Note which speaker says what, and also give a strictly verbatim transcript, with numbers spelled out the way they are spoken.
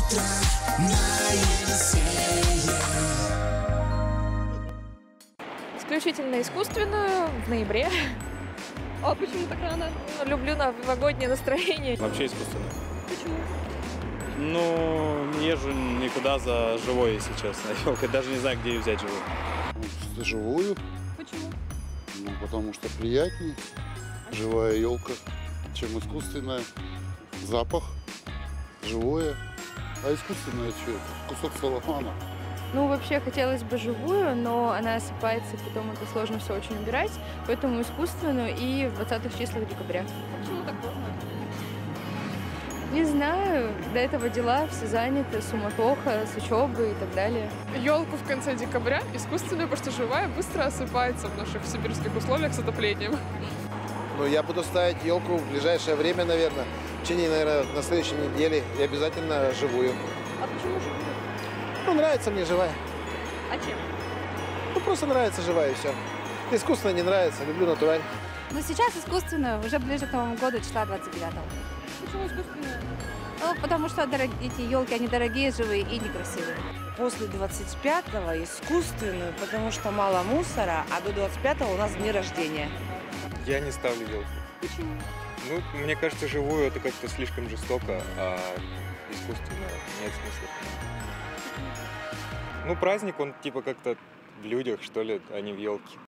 Speaker 1: утро на Елисее.
Speaker 2: Исключительно искусственную в ноябре.
Speaker 3: А почему так рано?
Speaker 2: Люблю новогоднее настроение.
Speaker 4: Вообще искусственную.
Speaker 3: Почему?
Speaker 4: Ну, не езжу никуда за живой, если честно. Елка, даже не знаю, где ее взять живую.
Speaker 5: За живую,
Speaker 3: Почему?
Speaker 5: ну, потому что приятнее. Живая елка, чем искусственная. Запах, живое. А искусственное что? Кусок целлофана.
Speaker 6: Ну, вообще, хотелось бы живую, но она осыпается, потом это сложно все очень убирать, поэтому искусственную и в двадцатых числах декабря.
Speaker 3: Почему так поздно?
Speaker 6: Не знаю, до этого дела, все заняты, суматоха, с учебой и так далее.
Speaker 7: Елку в конце декабря, искусственную, потому что живая быстро осыпается в наших сибирских условиях с отоплением.
Speaker 8: Ну, я буду ставить елку в ближайшее время, наверное. В течение, наверное, на следующей неделе. И обязательно живую.
Speaker 3: А почему живую?
Speaker 8: Ну, нравится мне живая.
Speaker 3: А чем?
Speaker 8: Ну, просто нравится живая и все. Искусственно не нравится, люблю натураль.
Speaker 9: Но сейчас искусственную, уже ближе к Новому году, числа двадцать девятого.
Speaker 3: Почему искусственную?
Speaker 9: Ну, потому что дорог... эти елки, они дорогие, живые и некрасивые.
Speaker 10: После двадцать пятого искусственную, потому что мало мусора, а до двадцать пятого у нас дни рождения.
Speaker 11: Я не ставлю елку.
Speaker 3: Почему?
Speaker 11: Ну, мне кажется, живую это как-то слишком жестоко, а искусственно нет смысла. Ну, праздник, он типа как-то в людях, что ли, а не в елке.